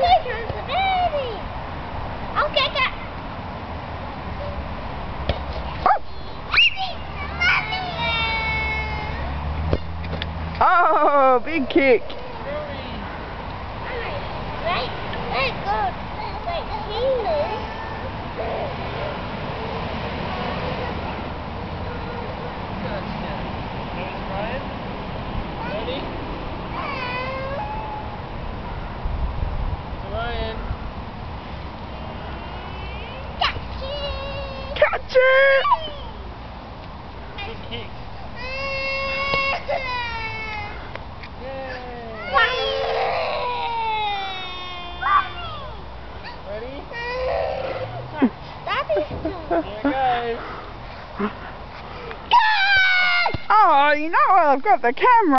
Here comes the baby. Okay, got. Oh, big kick. Right, let go. Like fingers. Ready? Ryan. Catch it! Good kick. Ready? Daddy's Here it goes. Oh, you know what? I've got the camera.